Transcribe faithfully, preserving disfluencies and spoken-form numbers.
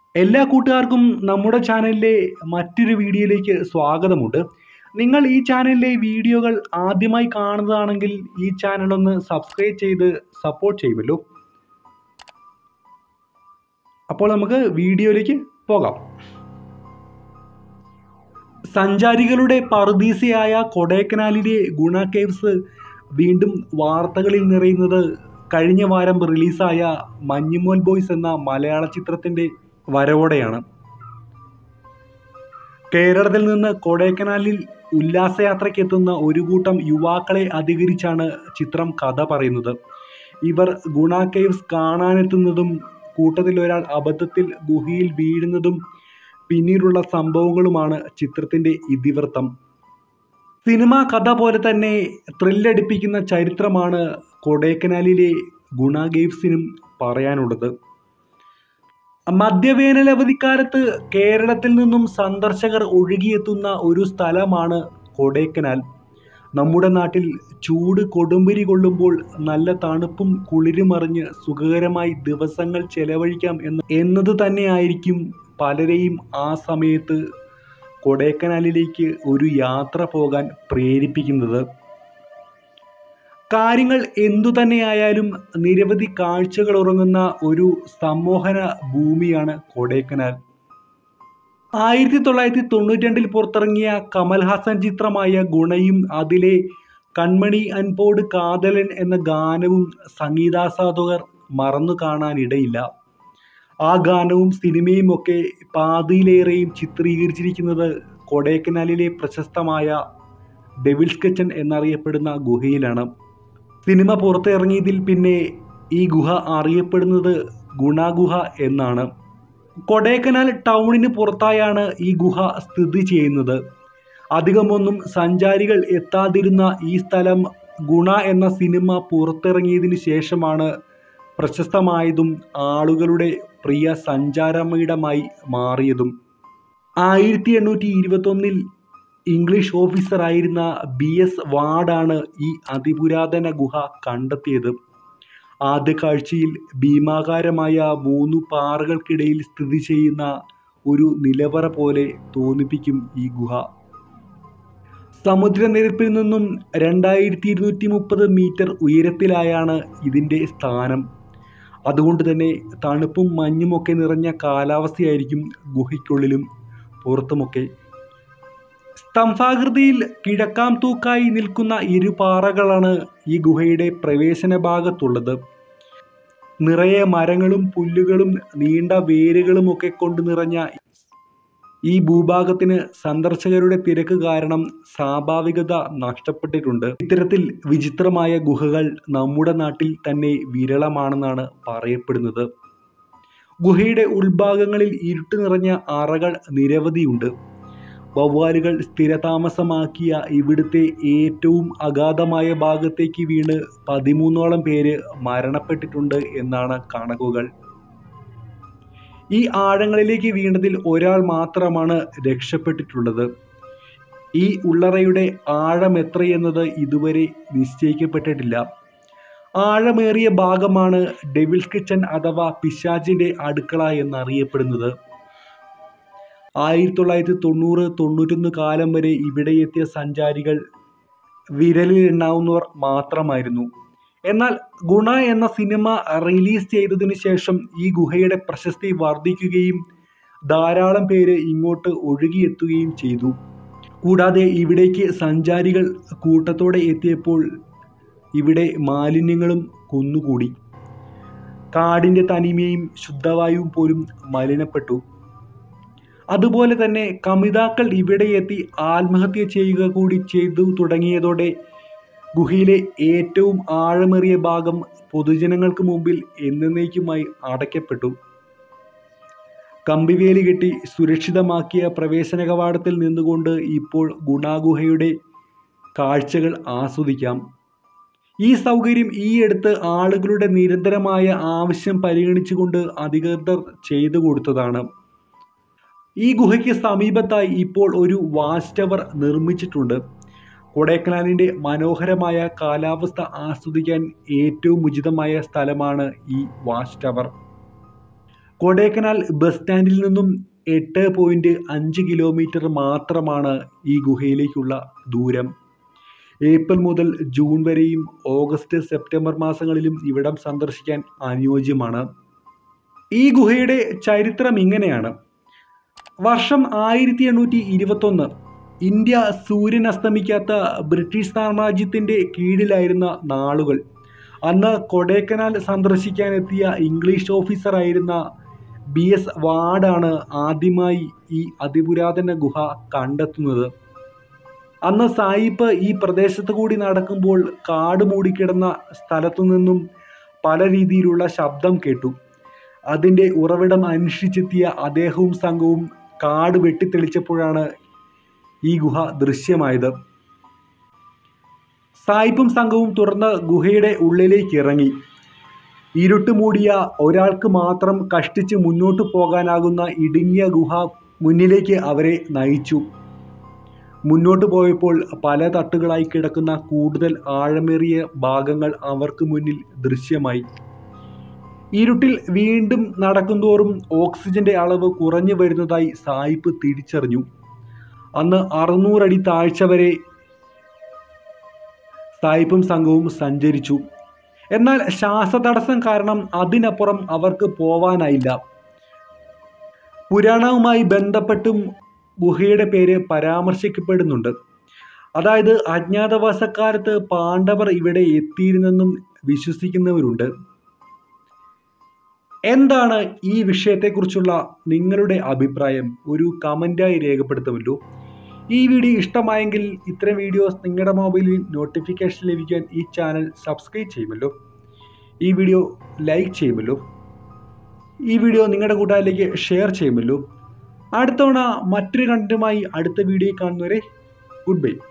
എല്ലാ കൂട്ടുകാർക്കും നമ്മുടെ ചാനലിലെ മറ്റൊരു വീഡിയോയിലേക്ക് സ്വാഗതമുണ്ട്. നിങ്ങൾ ഈ ചാനലിലെ വീഡിയോകൾ ആദ്യമായി കാണുന്നതാണെങ്കിൽ ഈ ചാനൽ ഒന്ന് സബ്സ്ക്രൈബ് ചെയ്ത് സപ്പോർട്ട് ചെയ്യുമല്ലോ. അപ്പോൾ നമുക്ക് വീഡിയോയിലേക്ക് പോകാം. സഞ്ചാരികളുടെ പറുദീസയായ കൊടൈക്കനാലിലെ ഗുണ കേവ്സ് വീണ്ടും വാർത്തകളിൽ നിറയുന്നത് കഴിഞ്ഞ വാരം റിലീസായ മഞ്ഞുമൽ ബോയ്സ് എന്ന മലയാള ചിത്രത്തിൻ്റെ വരവോടെയാണ്. കേരളത്തിൽ നിന്ന് കൊടൈക്കനാലിൽ ഉല്ലാസയാത്രയ്ക്ക് എത്തുന്ന ഒരു കൂട്ടം യുവാക്കളെ അധികരിച്ചാണ് ചിത്രം കഥ പറയുന്നത്. ഇവർ ഗുണ കേവ്സ് കാണാനെത്തുന്നതും കൂട്ടത്തിൽ ഒരാൾ അബദ്ധത്തിൽ ഗുഹയിൽ വീഴുന്നതും പിന്നീടുള്ള സംഭവങ്ങളുമാണ് ചിത്രത്തിൻ്റെ ഇതിവൃത്തം. സിനിമ കഥ പോലെ തന്നെ ത്രില്ലടിപ്പിക്കുന്ന ചരിത്രമാണ് കൊടൈക്കനാലിലെ ഗുണ കേവ്സിനും പറയാനുള്ളത്. മധ്യവേനൽ അവധിക്കാലത്ത് കേരളത്തിൽ നിന്നും സന്ദർശകർ ഒഴുകിയെത്തുന്ന ഒരു സ്ഥലമാണ് കൊടൈക്കനാൽ. നമ്മുടെ നാട്ടിൽ ചൂട് കൊടുമ്പിരി കൊള്ളുമ്പോൾ നല്ല തണുപ്പും കുളിരുമറിഞ്ഞ് സുഖകരമായി ദിവസങ്ങൾ ചെലവഴിക്കാം എന്ന് എന്നത് തന്നെയായിരിക്കും പലരെയും ആ സമയത്ത് കൊടൈക്കനാലിലേക്ക് ഒരു യാത്ര പോകാൻ പ്രേരിപ്പിക്കുന്നത്. കാര്യങ്ങൾ എന്തു തന്നെയായാലും നിരവധി കാഴ്ചകൾ ഉറങ്ങുന്ന ഒരു സമ്മോഹന ഭൂമിയാണ് കൊടൈക്കനാൽ. ആയിരത്തി തൊള്ളായിരത്തി തൊണ്ണൂറ്റി രണ്ടിൽ പുറത്തിറങ്ങിയ കമൽഹാസൻ ചിത്രമായ ഗുണയും അതിലെ കൺമണി അൻപോട് കാതലൻ എന്ന ഗാനവും സംഗീതാസ്വാദകർ മറന്നു കാണാനിടയില്ല. ആ ഗാനവും സിനിമയും ഒക്കെ പാതിയിലേറെയും ചിത്രീകരിച്ചിരിക്കുന്നത് കൊടൈക്കനാലിലെ പ്രശസ്തമായ ഡെവിൾസ് കിച്ചൺ എന്നറിയപ്പെടുന്ന ഗുഹയിലാണ്. സിനിമ പുറത്തിറങ്ങിയതിൽ പിന്നെ ഈ ഗുഹ അറിയപ്പെടുന്നത് ഗുണ ഗുഹ എന്നാണ്. കൊടൈക്കനാൽ ടൗണിന് പുറത്തായാണ് ഈ ഗുഹ സ്ഥിതി ചെയ്യുന്നത്. അധികമൊന്നും സഞ്ചാരികൾ എത്താതിരുന്ന ഈ സ്ഥലം ഗുണ എന്ന സിനിമ പുറത്തിറങ്ങിയതിനു ശേഷമാണ് പ്രശസ്തമായതും ആളുകളുടെ പ്രിയ സഞ്ചാരമയിടമായി മാറിയതും. ആയിരത്തി എണ്ണൂറ്റി ഇരുപത്തൊന്നിൽ ഇംഗ്ലീഷ് ഓഫീസറായിരുന്ന ബി എസ് വാർഡാണ് ഈ അതിപുരാതന ഗുഹ കണ്ടെത്തിയത്. ആദ്യ കാഴ്ചയിൽ ഭീമാകാരമായ മൂന്നു പാറകൾക്കിടയിൽ സ്ഥിതി ചെയ്യുന്ന ഒരു നിലവറ പോലെ തോന്നിപ്പിക്കും ഈ ഗുഹ. സമുദ്രനിരപ്പിൽ നിന്നും രണ്ടായിരത്തി ഇരുന്നൂറ്റി മുപ്പത് മീറ്റർ ഉയരത്തിലായാണ് ഇതിൻ്റെ സ്ഥാനം. അതുകൊണ്ട് തന്നെ തണുപ്പും മഞ്ഞുമൊക്കെ നിറഞ്ഞ കാലാവസ്ഥയായിരിക്കും ഗുഹയ്ക്കുള്ളിലും പുറത്തുമൊക്കെ. സ്തംഭാകൃതിയിൽ കിഴക്കാം തൂക്കായി നിൽക്കുന്ന ഇരുപാറകളാണ് ഈ ഗുഹയുടെ പ്രവേശന ഭാഗത്തുള്ളത്. നിറയെ മരങ്ങളും പുല്ലുകളും നീണ്ട വേരുകളും ഒക്കെ കൊണ്ട് നിറഞ്ഞ ഈ ഭൂഭാഗത്തിന് സന്ദർശകരുടെ തിരക്ക് കാരണം സ്വാഭാവികത നഷ്ടപ്പെട്ടിട്ടുണ്ട്. ഇത്തരത്തിൽ വിചിത്രമായ ഗുഹകൾ നമ്മുടെ നാട്ടിൽ തന്നെ വിരളമാണെന്നാണ് പറയപ്പെടുന്നത്. ഗുഹയുടെ ഉൾഭാഗങ്ങളിൽ ഇരുട്ട് നിറഞ്ഞ അറകൾ നിരവധിയുണ്ട്. വവ്വാലുകൾ സ്ഥിരതാമസമാക്കിയ ഇവിടുത്തെ ഏറ്റവും അഗാധമായ ഭാഗത്തേക്ക് വീണ് പതിമൂന്നോളം പേര് മരണപ്പെട്ടിട്ടുണ്ട് എന്നാണ് കണക്കുകൾ. ഈ ആഴങ്ങളിലേക്ക് വീണതിൽ ഒരാൾ മാത്രമാണ് രക്ഷപ്പെട്ടിട്ടുള്ളത്. ഈ ഉള്ളറയുടെ ആഴം എത്രയെന്നത് ഇതുവരെ നിശ്ചയിക്കപ്പെട്ടിട്ടില്ല. ആഴമേറിയ ഭാഗമാണ് ഡെവിൾസ് കിച്ചൺ അഥവാ പിശാചിൻ്റെ അടുക്കള എന്നറിയപ്പെടുന്നത്. ആയിരത്തി തൊള്ളായിരത്തി തൊണ്ണൂറ് തൊണ്ണൂറ്റൊന്ന് കാലം വരെ ഇവിടെ എത്തിയ സഞ്ചാരികൾ വിരലിൽ എണ്ണാവുന്നവർ മാത്രമായിരുന്നു. എന്നാൽ ഗുണ എന്ന സിനിമ റിലീസ് ചെയ്തതിനു ശേഷം ഈ ഗുഹയുടെ പ്രശസ്തി വർദ്ധിക്കുകയും ധാരാളം പേര് ഇങ്ങോട്ട് ഒഴുകിയെത്തുകയും ചെയ്തു. കൂടാതെ ഇവിടേക്ക് സഞ്ചാരികൾ കൂട്ടത്തോടെ എത്തിയപ്പോൾ ഇവിടെ മാലിന്യങ്ങളും കുന്നുകൂടി. കാടിൻ്റെ തനിമയും ശുദ്ധവായുവും പോലും മലിനപ്പെട്ടു. അതുപോലെ തന്നെ കമിതാക്കൾ ഇവിടെ എത്തി ആത്മഹത്യ ചെയ്യുക കൂടി ചെയ്തു തുടങ്ങിയതോടെ ഗുഹയിലെ ഏറ്റവും ആഴമേറിയ ഭാഗം പൊതുജനങ്ങൾക്ക് മുമ്പിൽ എന്നേക്കുമായി അടയ്ക്കപ്പെട്ടു. കമ്പിവേലി കെട്ടി സുരക്ഷിതമാക്കിയ പ്രവേശന കവാടത്തിൽ നിന്നുകൊണ്ട് ഇപ്പോൾ ഗുണാഗുഹയുടെ കാഴ്ചകൾ ആസ്വദിക്കാം. ഈ സൗകര്യം ഈയടുത്ത് ആളുകളുടെ നിരന്തരമായ ആവശ്യം പരിഗണിച്ചുകൊണ്ട് അധികൃതർ ചെയ്തു കൊടുത്തതാണ്. ഈ ഗുഹയ്ക്ക് സമീപത്തായി ഇപ്പോൾ ഒരു വാച്ച് ടവർ നിർമ്മിച്ചിട്ടുണ്ട്. കൊടൈക്കനാലിൻ്റെ മനോഹരമായ കാലാവസ്ഥ ആസ്വദിക്കാൻ ഏറ്റവും ഉചിതമായ സ്ഥലമാണ് ഈ വാച്ച് ടവർ. കൊടൈക്കനാൽ ബസ് സ്റ്റാൻഡിൽ നിന്നും എട്ട് പോയിൻറ്റ് അഞ്ച് കിലോമീറ്റർ മാത്രമാണ് ഈ ഗുഹയിലേക്കുള്ള ദൂരം. ഏപ്രിൽ മുതൽ ജൂൺ വരെയും ഓഗസ്റ്റ് സെപ്റ്റംബർ മാസങ്ങളിലും ഇവിടം സന്ദർശിക്കാൻ അനുയോജ്യമാണ്. ഈ ഗുഹയുടെ ചരിത്രം ഇങ്ങനെയാണ്. വർഷം ആയിരത്തി എണ്ണൂറ്റി ഇരുപത്തൊന്ന്. ഇന്ത്യ സൂര്യൻ അസ്തമിക്കാത്ത ബ്രിട്ടീഷ് സാമ്രാജ്യത്തിൻ്റെ കീഴിലായിരുന്ന നാളുകൾ. അന്ന് കൊടൈക്കനാൽ സന്ദർശിക്കാനെത്തിയ ഇംഗ്ലീഷ് ഓഫീസറായിരുന്ന ബി എസ് വാർഡാണ് ആദ്യമായി ഈ അതിപുരാതന ഗുഹ കണ്ടെത്തുന്നത്. അന്ന് സായിപ്പ് ഈ പ്രദേശത്ത് കൂടി നടക്കുമ്പോൾ കാട് മൂടിക്കിടന്ന സ്ഥലത്തു നിന്നും പല രീതിയിലുള്ള ശബ്ദം കേട്ടു. അതിൻ്റെ ഉറവിടം അന്വേഷിച്ചെത്തിയ അദ്ദേഹവും സംഘവും കാട് വെട്ടിത്തെളിച്ചപ്പോഴാണ് ഈ ഗുഹ ദൃശ്യമായത്. സായിപ്പും സംഘവും തുറന്ന് ഗുഹയുടെ ഉള്ളിലേക്ക് ഇറങ്ങി. ഇരുട്ട് മൂടിയ ഒരാൾക്ക് മാത്രം കഷ്ടിച്ച് മുന്നോട്ട് പോകാനാകുന്ന ഇടുങ്ങിയ ഗുഹ മുന്നിലേക്ക് അവരെ നയിച്ചു. മുന്നോട്ട് പോയപ്പോൾ പല തട്ടുകളായി കിടക്കുന്ന കൂടുതൽ ആഴമേറിയ ഭാഗങ്ങൾ അവർക്ക് മുന്നിൽ ദൃശ്യമായി. ഇരുട്ടിൽ വീണ്ടും നടക്കുന്തോറും ഓക്സിജന്റെ അളവ് കുറഞ്ഞു വരുന്നതായി സായിപ്പ് തിരിച്ചറിഞ്ഞു. അന്ന് അറുന്നൂറടി താഴ്ച വരെ സായിപ്പും സംഘവും സഞ്ചരിച്ചു. എന്നാൽ ശ്വാസതടസ്സം കാരണം അതിനപ്പുറം അവർക്ക് പോവാനായില്ല. പുരാണവുമായി ബന്ധപ്പെട്ടും ഗുഹയുടെ പേര് പരാമർശിക്കപ്പെടുന്നുണ്ട്. അതായത് അജ്ഞാതവാസക്കാലത്ത് പാണ്ഡവർ ഇവിടെ എത്തിയിരുന്നെന്നും വിശ്വസിക്കുന്നവരുണ്ട്. എന്താണ് ഈ വിഷയത്തെക്കുറിച്ചുള്ള നിങ്ങളുടെ അഭിപ്രായം? ഒരു കമൻറ്റായി രേഖപ്പെടുത്തുമല്ലോ. ഈ വീഡിയോ ഇഷ്ടമായെങ്കിൽ ഇത്തരം വീഡിയോസ് നിങ്ങളുടെ മൊബൈലിൽ നോട്ടിഫിക്കേഷൻ ലഭിക്കാൻ ഈ ചാനൽ സബ്സ്ക്രൈബ് ചെയ്യുമല്ലോ. ഈ വീഡിയോ ലൈക്ക് ചെയ്യുമല്ലോ. ഈ വീഡിയോ നിങ്ങളുടെ കൂട്ടുകാരിലേക്ക് ഷെയർ ചെയ്യുമല്ലോ. അടുത്ത തവണ മറ്റൊരു കണ്ടന്റുമായി അടുത്ത വീഡിയോ കാണുന്നവരെ ഗുഡ് ബൈ.